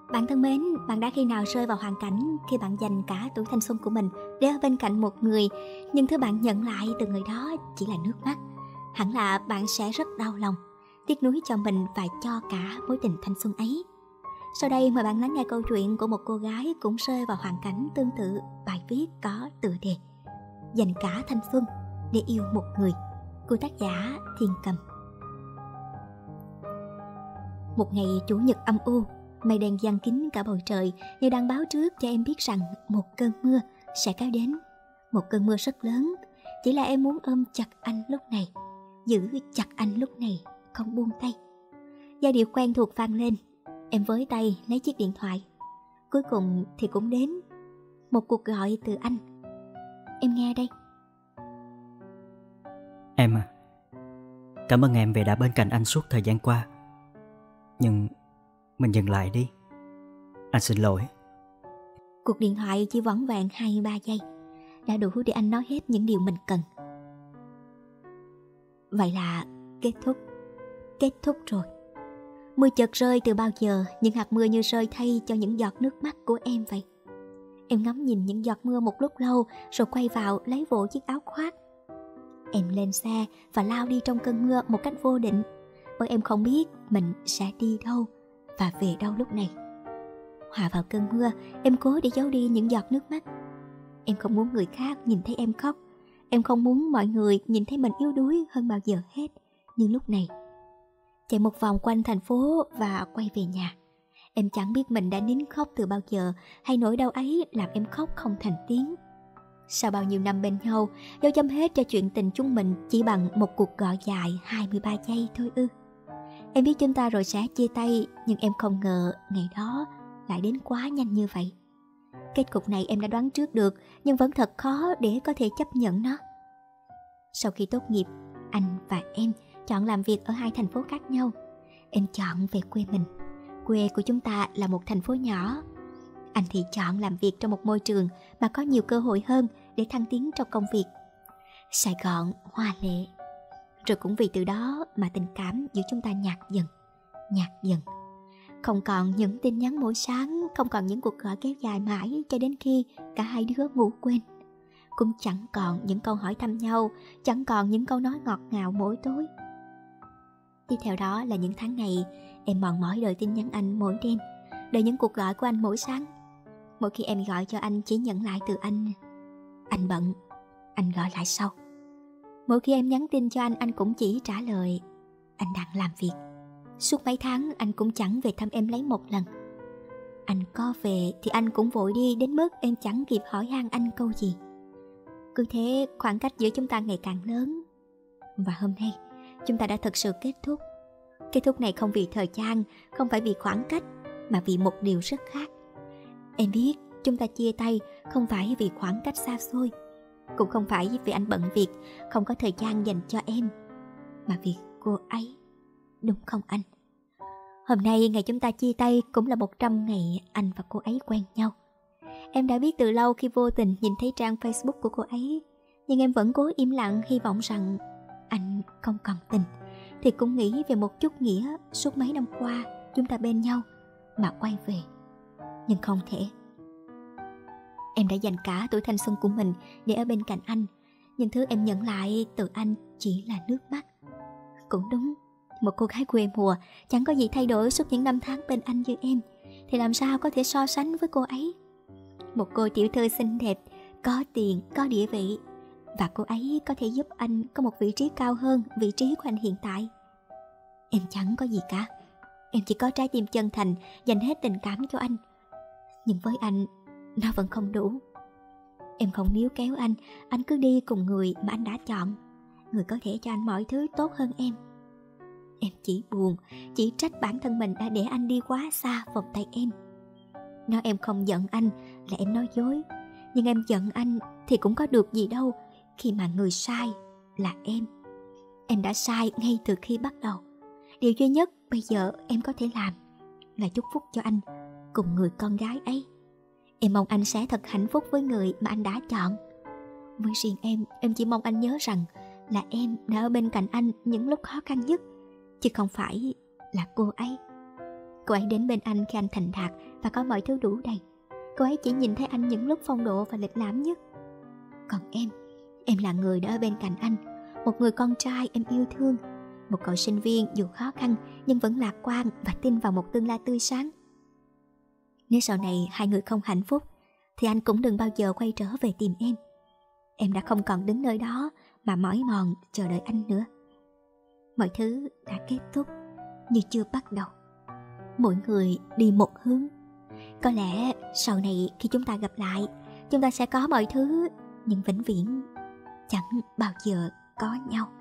Bạn thân mến, bạn đã khi nào rơi vào hoàn cảnh khi bạn dành cả tuổi thanh xuân của mình để ở bên cạnh một người, nhưng thứ bạn nhận lại từ người đó chỉ là nước mắt? Hẳn là bạn sẽ rất đau lòng, tiếc nuối cho mình và cho cả mối tình thanh xuân ấy. Sau đây mời bạn lắng nghe câu chuyện của một cô gái cũng rơi vào hoàn cảnh tương tự. Bài viết có tựa đề Dành cả thanh xuân để yêu một người, của tác giả Thiên Cầm. Một ngày chủ nhật âm u, mây đen giăng kín cả bầu trời như đang báo trước cho em biết rằng một cơn mưa sẽ kéo đến. Một cơn mưa rất lớn, chỉ là em muốn ôm chặt anh lúc này, giữ chặt anh lúc này, không buông tay. Giai điệu quen thuộc vang lên, em với tay lấy chiếc điện thoại. Cuối cùng thì cũng đến, một cuộc gọi từ anh. Em nghe đây. Em à, cảm ơn em vì đã bên cạnh anh suốt thời gian qua. Nhưng mình dừng lại đi. Anh xin lỗi. Cuộc điện thoại chỉ vỏn vẹn 2-3 giây đã đủ để anh nói hết những điều mình cần. Vậy là kết thúc rồi. Mưa chợt rơi từ bao giờ, những hạt mưa như rơi thay cho những giọt nước mắt của em vậy. Em ngắm nhìn những giọt mưa một lúc lâu rồi quay vào lấy vội chiếc áo khoác. Em lên xe và lao đi trong cơn mưa một cách vô định, bởi em không biết mình sẽ đi đâu và về đâu lúc này. Hòa vào cơn mưa, em cố để giấu đi những giọt nước mắt. Em không muốn người khác nhìn thấy em khóc. Em không muốn mọi người nhìn thấy mình yếu đuối hơn bao giờ hết. Nhưng lúc này, chạy một vòng quanh thành phố và quay về nhà, em chẳng biết mình đã nín khóc từ bao giờ, hay nỗi đau ấy làm em khóc không thành tiếng. Sau bao nhiêu năm bên nhau, dấu chấm hết cho chuyện tình chúng mình chỉ bằng một cuộc gọi dài 23 giây thôi ư? Em biết chúng ta rồi sẽ chia tay, nhưng em không ngờ ngày đó lại đến quá nhanh như vậy. Kết cục này em đã đoán trước được, nhưng vẫn thật khó để có thể chấp nhận nó. Sau khi tốt nghiệp, anh và em chọn làm việc ở hai thành phố khác nhau. Em chọn về quê mình. Quê của chúng ta là một thành phố nhỏ. Anh thì chọn làm việc trong một môi trường mà có nhiều cơ hội hơn để thăng tiến trong công việc. Sài Gọn hoa lệ. Rồi cũng vì từ đó mà tình cảm giữa chúng ta nhạt dần. Không còn những tin nhắn mỗi sáng, không còn những cuộc gọi kéo dài mãi cho đến khi cả hai đứa ngủ quên. Cũng chẳng còn những câu hỏi thăm nhau, chẳng còn những câu nói ngọt ngào mỗi tối. Tiếp theo đó là những tháng ngày em mòn mỏi đợi tin nhắn anh mỗi đêm, đợi những cuộc gọi của anh mỗi sáng. Mỗi khi em gọi cho anh chỉ nhận lại từ anh bận, anh gọi lại sau. Mỗi khi em nhắn tin cho anh cũng chỉ trả lời anh đang làm việc. Suốt mấy tháng anh cũng chẳng về thăm em lấy một lần. Anh có về thì anh cũng vội đi đến mức em chẳng kịp hỏi han anh câu gì. Cứ thế khoảng cách giữa chúng ta ngày càng lớn. Và hôm nay chúng ta đã thật sự kết thúc. Kết thúc này không vì thời gian, không phải vì khoảng cách, mà vì một điều rất khác. Em biết chúng ta chia tay không phải vì khoảng cách xa xôi, cũng không phải vì anh bận việc, không có thời gian dành cho em, mà vì cô ấy. Đúng không anh? Hôm nay ngày chúng ta chia tay cũng là 100 ngày anh và cô ấy quen nhau. Em đã biết từ lâu khi vô tình nhìn thấy trang Facebook của cô ấy, nhưng em vẫn cố im lặng, hy vọng rằng anh không còn tình thì cũng nghĩ về một chút nghĩa suốt mấy năm qua chúng ta bên nhau mà quay về. Nhưng không thể. Em đã dành cả tuổi thanh xuân của mình để ở bên cạnh anh, nhưng thứ em nhận lại từ anh chỉ là nước mắt. Cũng đúng, một cô gái quê mùa chẳng có gì thay đổi suốt những năm tháng bên anh như em, thì làm sao có thể so sánh với cô ấy. Một cô tiểu thư xinh đẹp, có tiền, có địa vị, và cô ấy có thể giúp anh có một vị trí cao hơn vị trí của anh hiện tại. Em chẳng có gì cả. Em chỉ có trái tim chân thành dành hết tình cảm cho anh. Nhưng với anh, nó vẫn không đủ. Em không níu kéo anh cứ đi cùng người mà anh đã chọn, người có thể cho anh mọi thứ tốt hơn em. Em chỉ buồn, chỉ trách bản thân mình đã để anh đi quá xa vòng tay em. Nói em không giận anh là em nói dối. Nhưng em giận anh thì cũng có được gì đâu, khi mà người sai là em. Em đã sai ngay từ khi bắt đầu. Điều duy nhất bây giờ em có thể làm là chúc phúc cho anh cùng người con gái ấy. Em mong anh sẽ thật hạnh phúc với người mà anh đã chọn. Với riêng em chỉ mong anh nhớ rằng là em đã ở bên cạnh anh những lúc khó khăn nhất, chứ không phải là cô ấy. Cô ấy đến bên anh khi anh thành đạt và có mọi thứ đủ đầy. Cô ấy chỉ nhìn thấy anh những lúc phong độ và lịch lãm nhất. Còn em là người đã ở bên cạnh anh, một người con trai em yêu thương, một cậu sinh viên dù khó khăn nhưng vẫn lạc quan và tin vào một tương lai tươi sáng. Nếu sau này hai người không hạnh phúc thì anh cũng đừng bao giờ quay trở về tìm em. Em đã không còn đứng nơi đó mà mỏi mòn chờ đợi anh nữa. Mọi thứ đã kết thúc như chưa bắt đầu. Mỗi người đi một hướng. Có lẽ sau này khi chúng ta gặp lại, chúng ta sẽ có mọi thứ, nhưng vĩnh viễn chẳng bao giờ có nhau.